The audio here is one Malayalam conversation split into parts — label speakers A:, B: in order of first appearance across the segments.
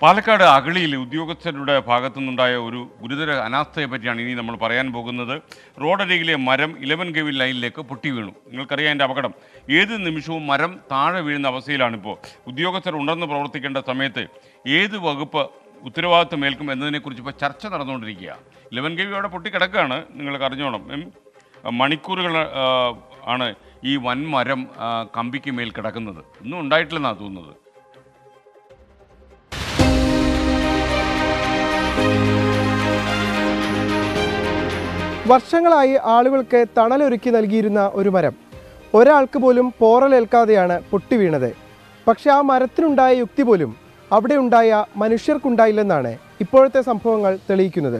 A: പാലക്കാട് അഗളിയിൽ ഉദ്യോഗസ്ഥരുടെ ഭാഗത്തുനിന്നുണ്ടായ ഒരു ഗുരുതര അനാസ്ഥയെ പറ്റിയാണ് ഇനി നമ്മൾ പറയാൻ പോകുന്നത്. റോഡരികിലെ മരം 11 കെ വി ലൈനിലേക്ക് പൊട്ടി വീണു. നിങ്ങൾക്കറിയാം അതിൻ്റെ അപകടം. ഏത് നിമിഷവും മരം താഴെ വീഴുന്ന അവസ്ഥയിലാണിപ്പോൾ. ഉദ്യോഗസ്ഥർ ഉണർന്ന് പ്രവർത്തിക്കേണ്ട സമയത്ത് ഏത് വകുപ്പ് ഉത്തരവാദിത്വം ഏൽക്കും എന്നതിനെക്കുറിച്ച് ഇപ്പോൾ ചർച്ച നടന്നുകൊണ്ടിരിക്കുക. 11 കെ വി അവിടെ പൊട്ടിക്കിടക്കുകയാണ്. നിങ്ങൾക്ക് അറിഞ്ഞോണം. മണിക്കൂറുകൾ ആണ് ഈ വൻമരം കമ്പിക്ക് മേൽ കിടക്കുന്നത്. ഒന്നും ഉണ്ടായിട്ടില്ലെന്നാണ് തോന്നുന്നത്.
B: വർഷങ്ങളായി ആളുകൾക്ക് തണലൊരുക്കി നൽകിയിരുന്ന ഒരു മരം ഒരാൾക്ക് പോലും പോറലേൽക്കാതെയാണ് പൊട്ടി വീണത്. പക്ഷെ ആ മരത്തിനുണ്ടായ യുക്തി പോലും അവിടെ ഉണ്ടായ മനുഷ്യർക്കുണ്ടായില്ലെന്നാണ് ഇപ്പോഴത്തെ സംഭവങ്ങൾ തെളിയിക്കുന്നത്.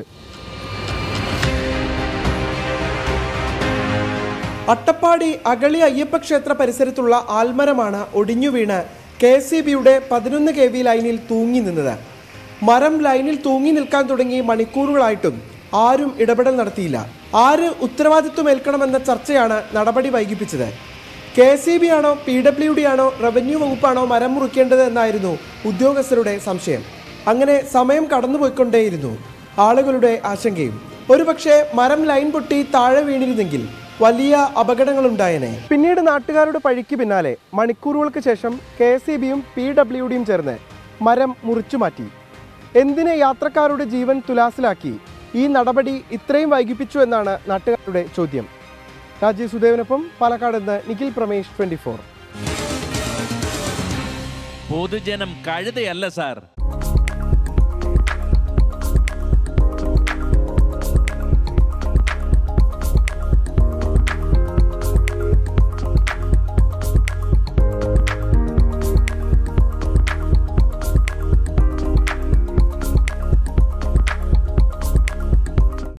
B: അട്ടപ്പാടി അഗളി അയ്യപ്പക്ഷേത്ര പരിസരത്തുള്ള ആൽമരമാണ് ഒടിഞ്ഞു വീണ് KCBയുടെ 11 കെ വി ലൈനിൽ തൂങ്ങി നിന്നത്. മരം ലൈനിൽ തൂങ്ങി നിൽക്കാൻ തുടങ്ങി മണിക്കൂറുകളായിട്ടും ആരും ഇടപെടൽ നടത്തിയില്ല. ആര് ഉത്തരവാദിത്വം ഏൽക്കണമെന്ന ചർച്ചയാണ് നടപടി വൈകിപ്പിച്ചത്. KCB ആണോ PWD ആണോ റവന്യൂ വകുപ്പാണോ മരം മുറിക്കേണ്ടത് എന്നായിരുന്നു ഉദ്യോഗസ്ഥരുടെ സംശയം. അങ്ങനെ സമയം കടന്നുപോയിക്കൊണ്ടേയിരുന്നു. ആളുകളുടെ ആശങ്കയും. ഒരുപക്ഷെ മരം ലൈൻ പൊട്ടി താഴെ വീണിരുന്നെങ്കിൽ വലിയ അപകടങ്ങളുണ്ടായേനെ. പിന്നീട് നാട്ടുകാരുടെ പഴിക്ക് പിന്നാലെ മണിക്കൂറുകൾക്ക് ശേഷം KCBയും PWDയും ചേർന്ന് മരം മുറിച്ചു മാറ്റി. എന്തിന് യാത്രക്കാരുടെ ജീവൻ തുലാസിലാക്കി ഈ നടപടി ഇത്രയും വൈകിപ്പിച്ചു എന്നാണ് നാട്ടുകാരുടെ ചോദ്യം. രാജീവ് സുദേവനൊപ്പം പാലക്കാട് നിന്ന് നിഖിൽ പ്രമേഷ്, 24.
C: പൊതുജനം കഴുതയല്ല സാർ.